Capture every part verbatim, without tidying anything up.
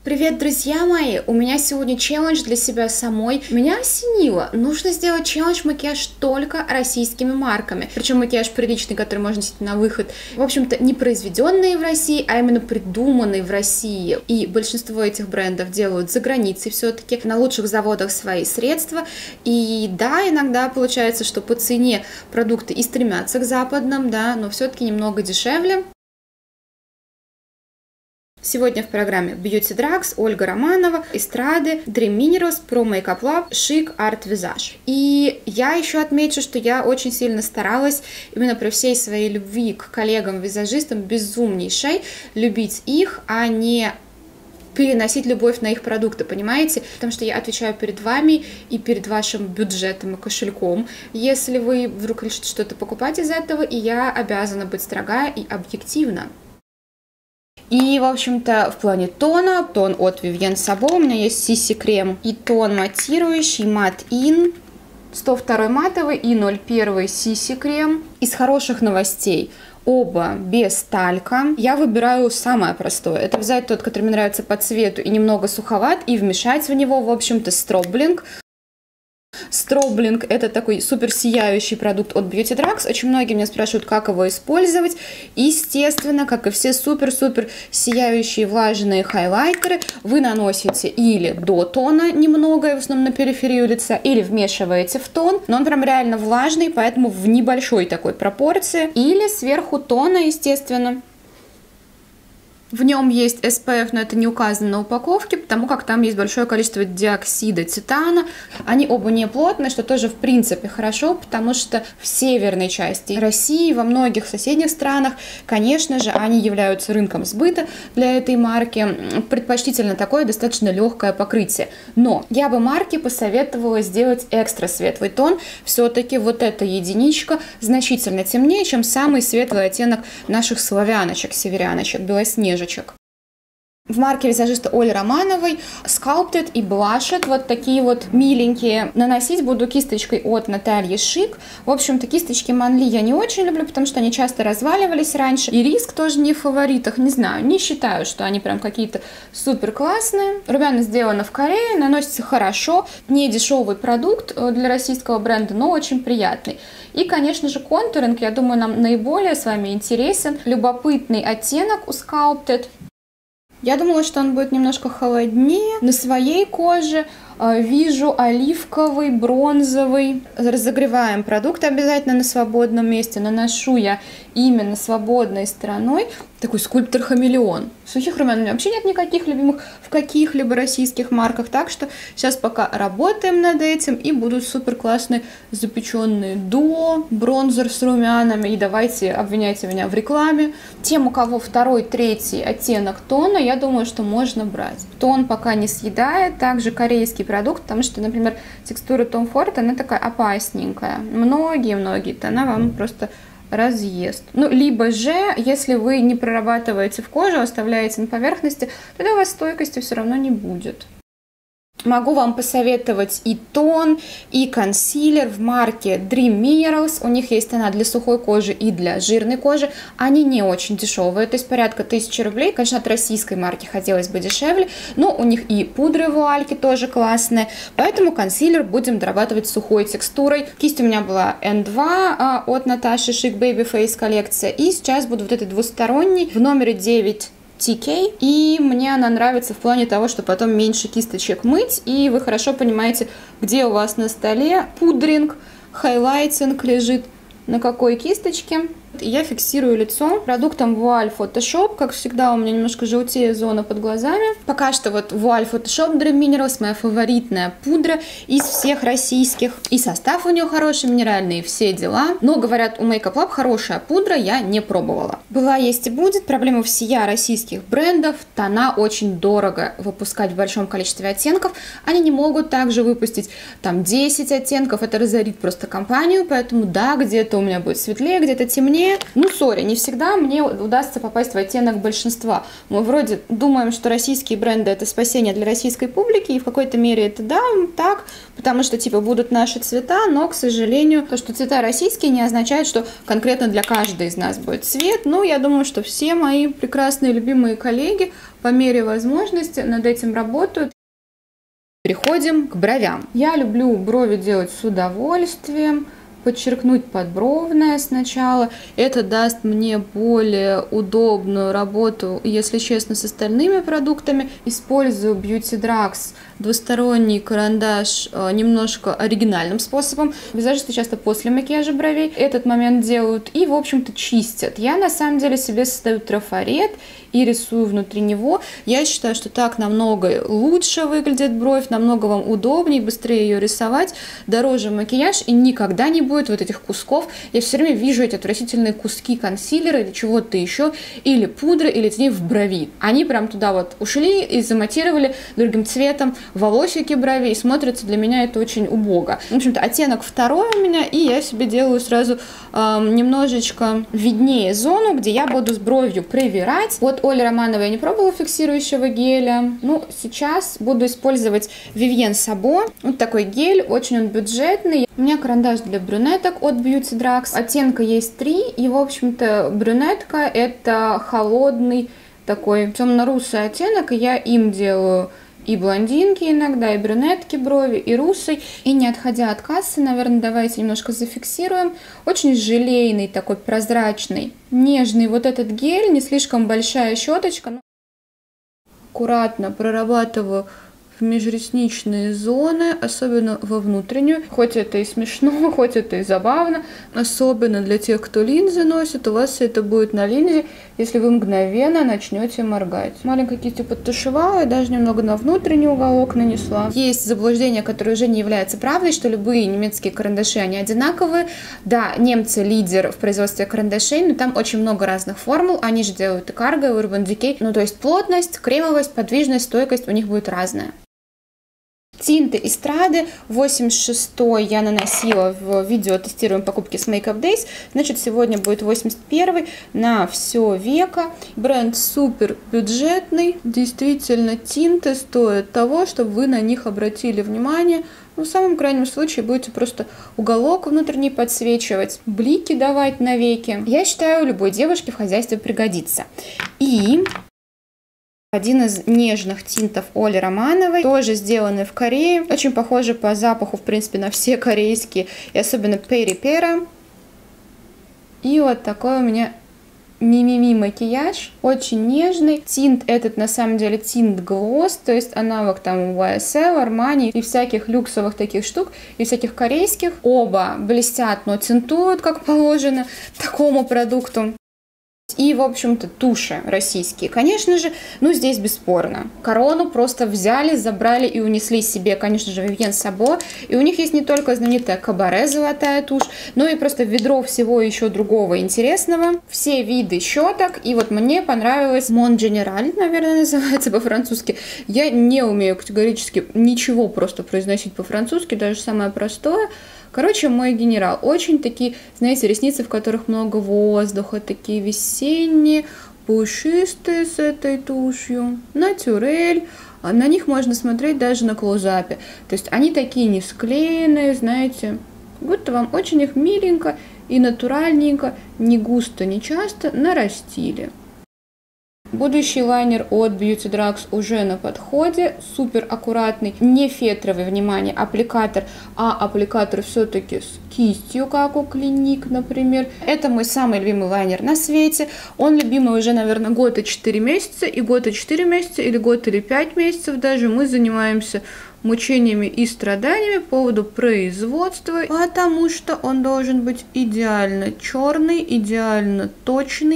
Привет, друзья мои! У меня сегодня челлендж для себя самой. Меня осенило. Нужно сделать челлендж макияж только российскими марками. Причем макияж приличный, который можно носить на выход. В общем-то, не произведенные в России, а именно придуманные в России. И большинство этих брендов делают за границей все-таки. На лучших заводах свои средства. И да, иногда получается, что по цене продукты и стремятся к западным, да, но все-таки немного дешевле. Сегодня в программе Beauty Drugs, Ольга Романова, Эстрады, Dream Minerals, Pro Makeup Lab, Chic Art Visage. И я еще отмечу, что я очень сильно старалась именно при всей своей любви к коллегам-визажистам, безумнейшей, любить их, а не переносить любовь на их продукты, понимаете? Потому что я отвечаю перед вами и перед вашим бюджетом и кошельком, если вы вдруг решите что-то покупать из этого, и я обязана быть строга и объективна. И, в общем-то, в плане тона, тон от Vivienne Sabo, у меня есть си си крем и тон матирующий Matte In, сто два матовый и ноль один си си крем. Из хороших новостей оба без талька. Я выбираю самое простое. Это взять тот, который мне нравится по цвету и немного суховат, и вмешать в него, в общем-то, строблинг. Строблинг — это такой супер сияющий продукт от Beauty Drugs. Очень многие меня спрашивают, как его использовать. Естественно, как и все супер-супер сияющие влажные хайлайтеры, вы наносите или до тона немного, в основном на периферию лица, или вмешиваете в тон. Но он прям реально влажный, поэтому в небольшой такой пропорции. Или сверху тона, естественно. В нем есть эс пэ эф, но это не указано на упаковке, потому как там есть большое количество диоксида титана. Они оба не плотные, что тоже в принципе хорошо, потому что в северной части России, во многих соседних странах, конечно же, они являются рынком сбыта для этой марки. Предпочтительно такое достаточно легкое покрытие. Но я бы марке посоветовала сделать экстра светлый тон. Все-таки вот эта единичка значительно темнее, чем самый светлый оттенок наших славяночек, северяночек, белоснежек. В марке визажиста Оли Романовой Sculpted и Blushed вот такие вот миленькие. Наносить буду кисточкой от Натальи Шик. В общем-то, кисточки Манли я не очень люблю, потому что они часто разваливались раньше. И Риск тоже не в фаворитах, не знаю, не считаю, что они прям какие-то супер классные. Румяна сделаны в Корее, наносится хорошо. Не дешевый продукт для российского бренда, но очень приятный. И, конечно же, контуринг, я думаю, нам наиболее с вами интересен. Любопытный оттенок у Sculpted. Я думала, что он будет немножко холоднее. На своей коже э, вижу оливковый, бронзовый. Разогреваем продукт обязательно на свободном месте. Наношу я именно свободной стороной. Такой скульптор-хамелеон. Сухих румян у меня вообще нет никаких любимых в каких-либо российских марках. Так что сейчас пока работаем над этим. И будут супер классные запеченные дуо, бронзер с румянами. И давайте обвиняйте меня в рекламе. Тем, у кого второй, третий оттенок тона, я думаю, что можно брать. Тон пока не съедает. Также корейский продукт, потому что, например, текстура Tom Ford, она такая опасненькая. Многие-многие тона вам просто разъест. Ну, либо же, если вы не прорабатываете в кожу, оставляете на поверхности, тогда у вас стойкости все равно не будет. Могу вам посоветовать и тон, и консилер в марке Dream Minerals. У них есть тона для сухой кожи и для жирной кожи. Они не очень дешевые, то есть порядка тысячи рублей. Конечно, от российской марки хотелось бы дешевле, но у них и пудры вуальки тоже классные. Поэтому консилер будем дорабатывать сухой текстурой. Кисть у меня была эн два от Наташи Шик Baby Face коллекция. И сейчас буду вот этой двусторонней в номере девять ти кей, и мне она нравится в плане того, что потом меньше кисточек мыть, и вы хорошо понимаете, где у вас на столе пудринг, хайлайтинг лежит, на какой кисточке. Я фиксирую лицо продуктом Вуаль Photoshop. Как всегда, у меня немножко желтее зона под глазами. Пока что вот Вуаль Photoshop Dream Minerals моя фаворитная пудра из всех российских. И состав у нее хороший, минеральный, и все дела. Но, говорят, у Makeup Lab хорошая пудра, я не пробовала. Была, есть и будет. Проблема всея российских брендов. Тона очень дорого выпускать в большом количестве оттенков. Они не могут также выпустить там десять оттенков. Это разорит просто компанию. Поэтому да, где-то у меня будет светлее, где-то темнее. темнее. Ну, сори, не всегда мне удастся попасть в оттенок большинства. Мы вроде думаем, что российские бренды — это спасение для российской публики, и в какой-то мере это да, так, потому что, типа, будут наши цвета, но, к сожалению, то, что цвета российские, не означает, что конкретно для каждой из нас будет цвет. Ну, я думаю, что все мои прекрасные, любимые коллеги по мере возможности над этим работают. Переходим к бровям. Я люблю брови делать с удовольствием, подчеркнуть подбровное сначала. Это даст мне более удобную работу, если честно, с остальными продуктами. Использую Beauty Drugs двусторонний карандаш немножко оригинальным способом. Визажисты часто после макияжа бровей этот момент делают и, в общем-то, чистят. Я, на самом деле, себе создаю трафарет и рисую внутри него. Я считаю, что так намного лучше выглядит бровь, намного вам удобнее, быстрее ее рисовать, дороже макияж, и никогда не будет вот этих кусков. Я все время вижу эти отвратительные куски консилера или чего-то еще, или пудры, или теней в брови. Они прям туда вот ушли и заматировали другим цветом волосики брови, и смотрится для меня это очень убого. В общем-то, оттенок второй у меня, и я себе делаю сразу э, немножечко виднее зону, где я буду с бровью привирать. Вот Оли Романовой я не пробовала фиксирующего геля. Ну, сейчас буду использовать Vivienne Sabo. Вот такой гель, очень он бюджетный. У меня карандаш для брюнеток от Beauty Drugs. Оттенка есть три, и, в общем-то, брюнетка — это холодный такой темно-русый оттенок, и я им делаю и блондинки иногда, и брюнетки брови, и русый. И не отходя от кассы, наверное, давайте немножко зафиксируем. Очень желейный, такой прозрачный, нежный вот этот гель, не слишком большая щеточка. Аккуратно прорабатываю в межресничные зоны, особенно во внутреннюю. Хоть это и смешно, хоть это и забавно. Особенно для тех, кто линзы носит, у вас все это будет на линзе, если вы мгновенно начнете моргать. Маленькой кистью подтушевала и даже немного на внутренний уголок нанесла. Есть заблуждение, которое уже не является правдой, что любые немецкие карандаши, они одинаковые. Да, немцы лидер в производстве карандашей, но там очень много разных формул. Они же делают и Cargo, и Urban Decay. Ну, то есть плотность, кремовость, подвижность, стойкость у них будет разная. Тинты Эстрады восемьдесят шестой я наносила в видео «Тестируем покупки с Makeup Days». Значит, сегодня будет восемьдесят первый на все веко. Бренд супер бюджетный. Действительно, тинты стоят того, чтобы вы на них обратили внимание. Ну, в самом крайнем случае будете просто уголок внутренний подсвечивать, блики давать на веки. Я считаю, любой девушке в хозяйстве пригодится. И один из нежных тинтов Оли Романовой, тоже сделанный в Корее. Очень похожи по запаху, в принципе, на все корейские, и особенно Peri Pera. И вот такой у меня мимими макияж, очень нежный. Тинт этот на самом деле тинт Gloss, то есть аналог там уай эс эл, Armani и всяких люксовых таких штук, и всяких корейских. Оба блестят, но тинтуют как положено такому продукту. И, в общем-то, туши российские, конечно же, ну, здесь бесспорно. Корону просто взяли, забрали и унесли себе, конечно же, Vivienne Sabo. И у них есть не только знаменитая Кабаре золотая тушь, но и просто ведро всего еще другого интересного. Все виды щеток. И вот мне понравилось Mon General, наверное, называется по-французски. Я не умею категорически ничего просто произносить по-французски, даже самое простое. Короче, мой генерал. Очень такие, знаете, ресницы, в которых много воздуха, такие весенние, пушистые с этой тушью. Натюрель. На них можно смотреть даже на клоузапе. То есть они такие не склеенные, знаете, будто вам очень их миленько и натуральненько, не густо, не часто нарастили. Будущий лайнер от Beauty Drugs уже на подходе, супер аккуратный, не фетровый, внимание, аппликатор, а аппликатор все-таки с кистью, как у Clinique, например. Это мой самый любимый лайнер на свете, он любимый уже, наверное, год и четыре месяца, и год и четыре месяца, или год или пять месяцев даже мы занимаемся мучениями и страданиями по поводу производства, потому что он должен быть идеально черный, идеально точный,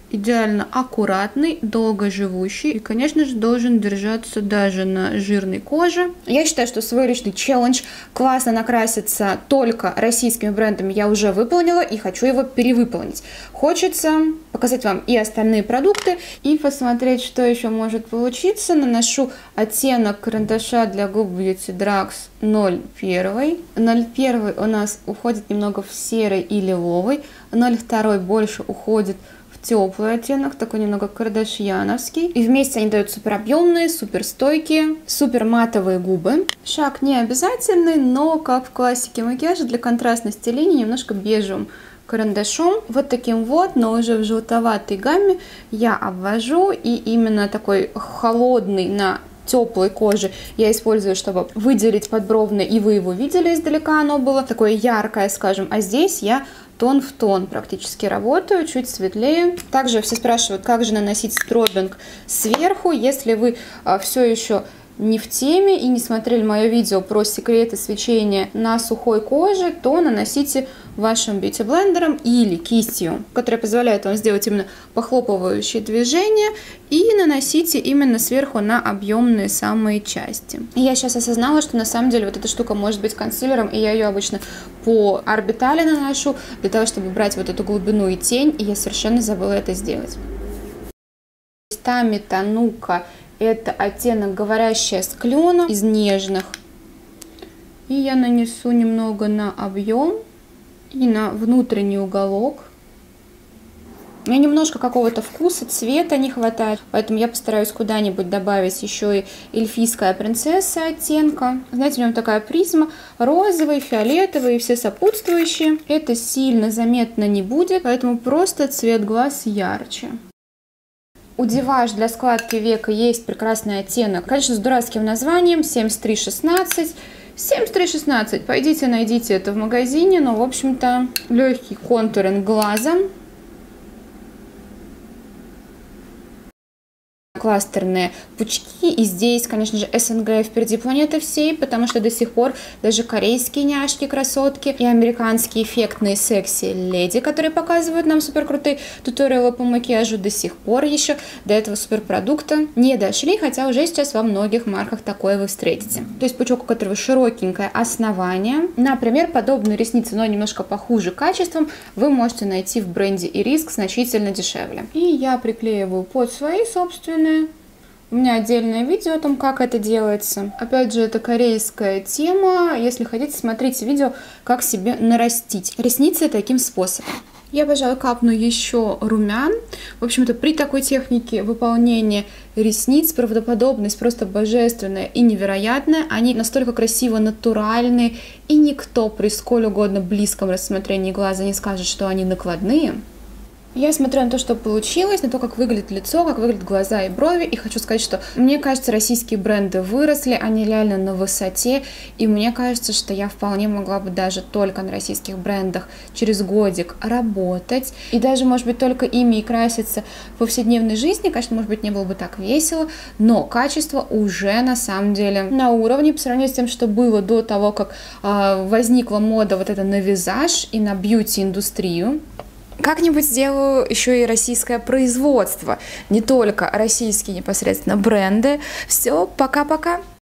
идеально аккуратный, долгоживущий и, конечно же, должен держаться даже на жирной коже. Я считаю, что свой личный челлендж классно накраситься только российскими брендами я уже выполнила и хочу его перевыполнить. Хочется показать вам и остальные продукты, и посмотреть, что еще может получиться. Наношу оттенок карандаша для губ Beauty Drugs ноль один. ноль один у нас уходит немного в серый и лиловый, ноль два больше уходит теплый оттенок, такой немного кардашьяновский. И вместе они дают супер объемные, супер стойкие, супер матовые губы. Шаг не обязательный, но как в классике макияжа, для контрастности линий немножко бежевым карандашом. Вот таким вот, но уже в желтоватой гамме я обвожу. И именно такой холодный на теплой кожи я использую, чтобы выделить подбровное, и вы его видели издалека, оно было такое яркое, скажем. А здесь я тон в тон практически работаю, чуть светлее. Также все спрашивают, как же наносить стробинг сверху. Если вы а, все еще не в теме и не смотрели мое видео про секреты свечения на сухой коже, то наносите вашим бьюти-блендером или кистью, которая позволяет вам сделать именно похлопывающие движения, и наносите именно сверху на объемные самые части. И я сейчас осознала, что на самом деле вот эта штука может быть консилером, и я ее обычно по орбитали наношу, для того, чтобы брать вот эту глубину и тень, и я совершенно забыла это сделать. Тами Танука — это оттенок говорящая с клена из нежных. И я нанесу немного на объем и на внутренний уголок. Мне немножко какого-то вкуса, цвета не хватает, поэтому я постараюсь куда-нибудь добавить еще и эльфийская принцесса оттенка. Знаете, у него такая призма, розовый, фиолетовый и все сопутствующие. Это сильно заметно не будет, поэтому просто цвет глаз ярче. У Диваж для складки века есть прекрасный оттенок, конечно, с дурацким названием семьдесят три шестнадцать. семьдесят три шестнадцать, пойдите найдите это в магазине, но в общем-то легкий контуринг глаза. Кластерные пучки, и здесь, конечно же, СНГ впереди планеты всей, потому что до сих пор даже корейские няшки, красотки и американские эффектные секси-леди, которые показывают нам супер крутые туториалы по макияжу, до сих пор еще до этого суперпродукта не дошли, хотя уже сейчас во многих марках такое вы встретите. То есть пучок, у которого широкенькое основание. Например, подобные ресницы, но немножко похуже качеством, вы можете найти в бренде Ириск значительно дешевле. И я приклеиваю под свои собственные. У меня отдельное видео о том, как это делается. Опять же, это корейская тема. Если хотите, смотрите видео, как себе нарастить ресницы таким способом. Я, пожалуй, капну еще румян. В общем-то, при такой технике выполнения ресниц правдоподобность просто божественная и невероятная. Они настолько красиво натуральные, и никто при сколь угодно близком рассмотрении глаза не скажет, что они накладные. Я смотрю на то, что получилось, на то, как выглядит лицо, как выглядят глаза и брови, и хочу сказать, что мне кажется, российские бренды выросли, они реально на высоте, и мне кажется, что я вполне могла бы даже только на российских брендах через годик работать, и даже, может быть, только ими и краситься в повседневной жизни. Конечно, может быть, не было бы так весело, но качество уже на самом деле на уровне по сравнению с тем, что было до того, как э, возникла мода вот это на визаж и на бьюти-индустрию. Как-нибудь сделаю еще и российское производство, не только российские непосредственно бренды. Все, пока-пока.